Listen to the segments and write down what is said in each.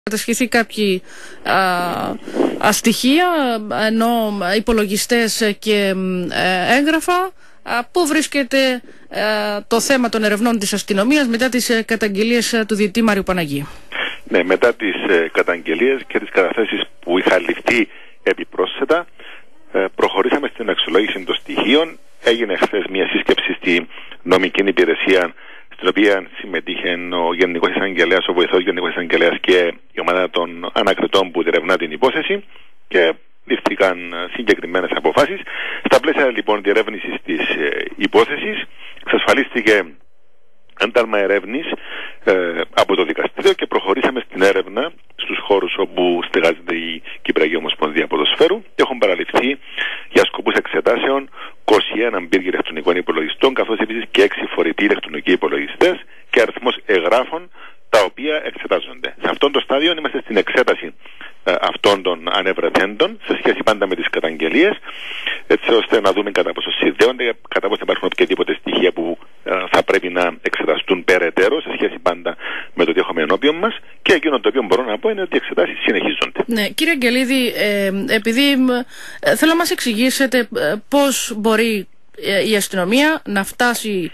κατασχεθεί κάποιοι στοιχεία, ενώ υπολογιστές και έγγραφα. Πού βρίσκεται το θέμα των ερευνών της αστυνομίας μετά τις καταγγελίες του διετή Μάριου Παναγίου? Ναι, μετά τις καταγγελίες και τις καταθέσεις που είχαν ληφθεί επιπρόσθετα, προχωρήσαμε στην αξιολόγηση των στοιχείων. Έγινε χθες μια σύσκεψη στη νομική υπηρεσία, στην οποία συμμετείχε ο Γενικός Εισαγγελέας, ο βοηθός Γενικός Εισαγγελέας και η ομάδα των ανακριτών που διερευνά την υπόθεση, και ληφθήκαν συγκεκριμένες αποφάσεις. Στα πλαίσια λοιπόν διερεύνησης της υπόθεσης, εξασφαλίστηκε ένταλμα ερεύνης από το δικαστήριο και προχωρήσαμε στην έρευνα στους χώρους όπου στεγάζεται η Κυπριακή Ομοσπονδία Ποδοσφαίρου και έχουν παραληφθεί για σκοπούς εξετάσεων 21 μπύργοι ηλεκτρονικών υπολογιστών, καθώς επίσης και 6 φορητοί ηλεκτρονικοί υπολογιστές και αριθμός εγγράφων, τα οποία εξετάζονται. Σε αυτόν το στάδιο είμαστε στην εξέταση αυτών των ανεβρεθέντων σε σχέση πάντα με τις καταγγελίες, έτσι ώστε να δούμε κατά πόσο συνδέονται, κατά πόσο υπάρχουν οποιαδήποτε στοιχεία που θα πρέπει να εξεταστούν περαιτέρω σε σχέση πάντα με το τι έχουμε ενώπιον μας, και εκείνο το οποίο μπορώ να πω είναι ότι οι εξετάσεις συνεχίζονται. Ναι, κύριε Αγγελίδη, επειδή θέλω να μας εξηγήσετε πώς μπορεί η αστυνομία να φτάσει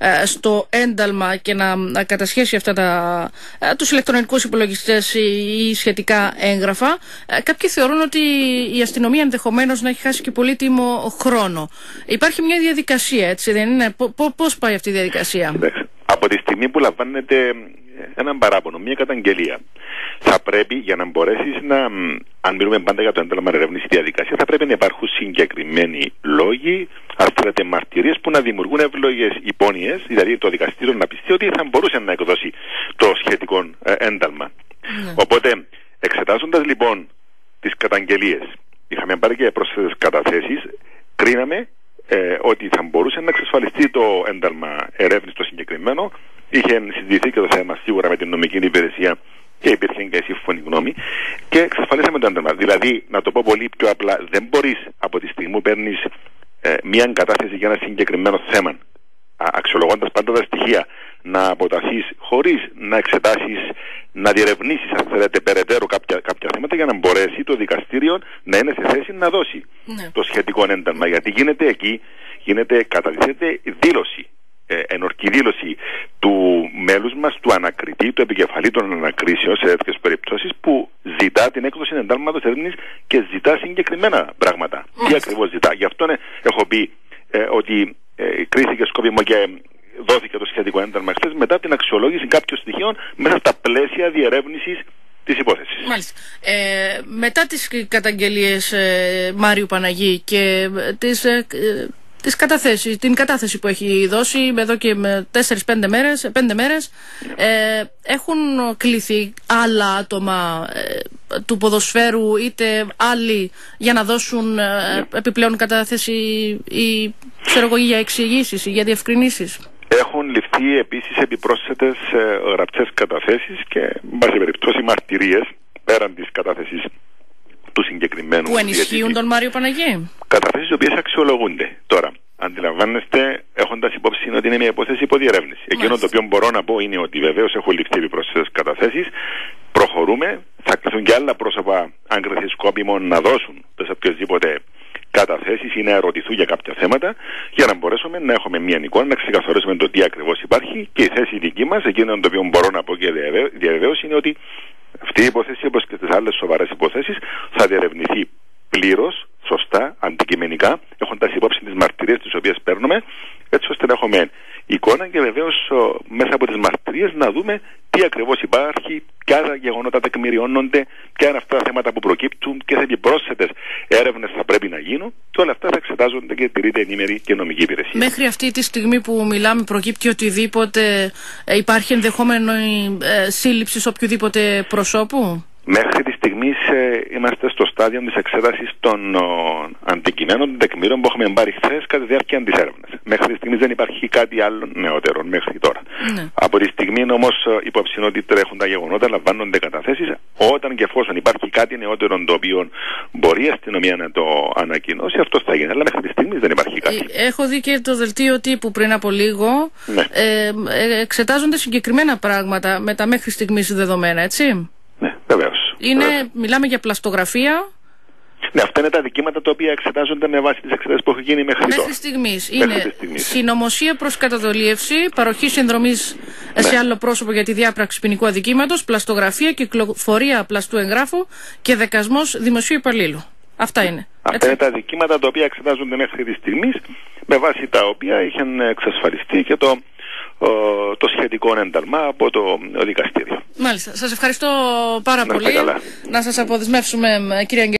στο ένταλμα και να κατασχέσει αυτά τους ηλεκτρονικούς υπολογιστές ή σχετικά έγγραφα. Κάποιοι θεωρούν ότι η αστυνομία ενδεχομένως να έχει χάσει και πολύτιμο χρόνο. Υπάρχει μια διαδικασία, έτσι δεν είναι? Πώς πάει αυτή η διαδικασία? Από τη στιγμή που λαμβάνεται έναν παράπονο, μια καταγγελία, θα πρέπει, για να μπορέσεις να, αν μιλούμε πάντα για το ένταλμα ερεύνηση διαδικασία, θα πρέπει να υπάρχουν συγκεκριμένοι λόγοι, αν θέλετε μαρτυρίες, που να δημιουργούν εύλογες υπόνοιες, δηλαδή το δικαστήριο να πιστεί ότι θα μπορούσε να εκδώσει το σχετικό ένταλμα. Οπότε, εξετάζοντας λοιπόν τις καταγγελίες, είχαμε πάρει και πρόσθετες καταθέσεις, κρίναμε ότι θα μπορούσε να εξασφαλιστεί το ένταλμα ερεύνηση το συγκεκριμένο. Είχε συζητηθεί και το θέμα σίγουρα με την νομική υπηρεσία και υπήρχε και σύμφωνη γνώμη, και εξασφαλίσαμε το ένταλμα. Δηλαδή, να το πω πολύ πιο απλά, δεν μπορείς από τη στιγμή που παίρνεις μια κατάθεση για ένα συγκεκριμένο θέμα, αξιολογώντας πάντα τα στοιχεία, να αποταθείς χωρίς να εξετάσεις, να διερευνήσεις, αν θέλετε, περαιτέρω κάποια θέματα, για να μπορέσει το δικαστήριο να είναι σε θέση να δώσει το σχετικό ένταλμα. Γιατί κατατίθεται δήλωση, ενορκή δήλωση του μέλους μας, του ανακριτή, του επικεφαλή των ανακρίσεων σε τέτοιες περιπτώσεις, που ζητά την έκδοση εντάλματος ερεύνης και ζητά συγκεκριμένα πράγματα. Τι ακριβώς ζητά? Γι' αυτό έχω πει ότι κρίθηκε σκόπιμο και δόθηκε το σχετικό ένταλμα χθες μετά την αξιολόγηση κάποιων στοιχείων μέσα στα πλαίσια διερεύνησης της υπόθεσης. Μάλιστα. Μετά τις καταγγελίες Μάριου Παναγίου και την κατάθεση που έχει δώσει εδώ και 4-5 μέρες, έχουν κληθεί άλλα άτομα του ποδοσφαίρου, είτε άλλοι, για να δώσουν επιπλέον κατάθεση ή για εξηγήσεις ή για διευκρινήσεις? Έχουν ληφθεί επίσης επιπρόσθετες γραπτές καταθέσεις και, εν πάση περιπτώσει, μαρτυρίες πέραν της κατάθεσης του συγκεκριμένου. Που ενισχύουν τον Μάριο Παναγίου. Καταθέσεις οι οποίες αξιολογούνται. Τώρα, αντιλαμβάνεστε, έχοντας υπόψη ότι είναι μια υπόθεση υποδιερεύνηση. Εκείνο το οποίο μπορώ να πω είναι ότι βεβαίως έχουν ληφθεί επιπρόσθετες καταθέσεις. Προχωρούμε. Θα κληθούν και άλλα πρόσωπα, αν κρυθεί σκόπιμο, να δώσουν τις οποιασδήποτε καταθέσεις ή να ερωτηθούν για κάποια θέματα, για να μπορέσουμε να έχουμε μια εικόνα, να ξεκαθαρίσουμε το τι ακριβώς υπάρχει. Και η θέση δική μας, εκείνο το οποίο μπορώ να πω και διαβεβαίωση, είναι ότι αυτή η υπόθεση, όπως και τις άλλες σοβαρές υποθέσεις, θα διερευνηθεί πλήρως, σωστά, αντικειμενικά, έχοντας υπόψη τις μαρτυρίες τις οποίες παίρνουμε, έτσι ώστε να έχουμε εικόνα και βεβαίως μέσα από τις μαρτυρίες να δούμε τι ακριβώς υπάρχει, ποια γεγονότα τεκμηριώνονται, ποια είναι αυτά τα θέματα που προκύπτουν, ποιες επιπρόσθετες έρευνες θα πρέπει να γίνουν, και όλα αυτά θα εξετάζονται και τηρείται ενήμερη και νομική υπηρεσία. Μέχρι αυτή τη στιγμή που μιλάμε, προκύπτει οτιδήποτε? Υπάρχει ενδεχόμενο σύλληψη οποιοδήποτε προσώπου? Μέχρι τη στιγμή είμαστε στο στάδιο της εξέτασης των αντικειμένων, των τεκμήρων που έχουμε πάρει χθες κατά τη διάρκεια της έρευνας. Μέχρι τη στιγμή δεν υπάρχει κάτι άλλο νεότερο μέχρι τώρα. Από τη στιγμή όμως υπόψη ότι τρέχουν τα γεγονότα, λαμβάνονται καταθέσεις. Όταν και εφόσον υπάρχει κάτι νεότερο το οποίο μπορεί η αστυνομία να το ανακοινώσει, αυτό θα γίνει. Αλλά μέχρι τη στιγμή δεν υπάρχει κάτι. Έχω δει και το δελτίο τύπου πριν από λίγο. Εξετάζονται συγκεκριμένα πράγματα με τα μέχρι στιγμής δεδομένα, έτσι? Ναι, βεβαίως. Μιλάμε για πλαστογραφία. Ναι, αυτά είναι τα δικήματα τα οποία εξετάζονται με βάση τις εξετάσεις που έχουν γίνει μέχρι στιγμής. Είναι συνωμοσία προς καταδολίευση, παροχή συνδρομής σε άλλο πρόσωπο για τη διάπραξη ποινικού αδικήματος, πλαστογραφία, κυκλοφορία πλαστού εγγράφου και δεκασμός δημοσίου υπαλλήλου. Αυτά είναι. Αυτά είναι τα δικήματα τα οποία εξετάζονται μέχρι τη στιγμή, με βάση τα οποία είχαν εξασφαλιστεί και το σχετικό ένταλμα από το δικαστήριο. Μάλιστα. Σας ευχαριστώ πάρα πολύ. Να σας αποδεσμεύσουμε, κύριε Αγγελίδη.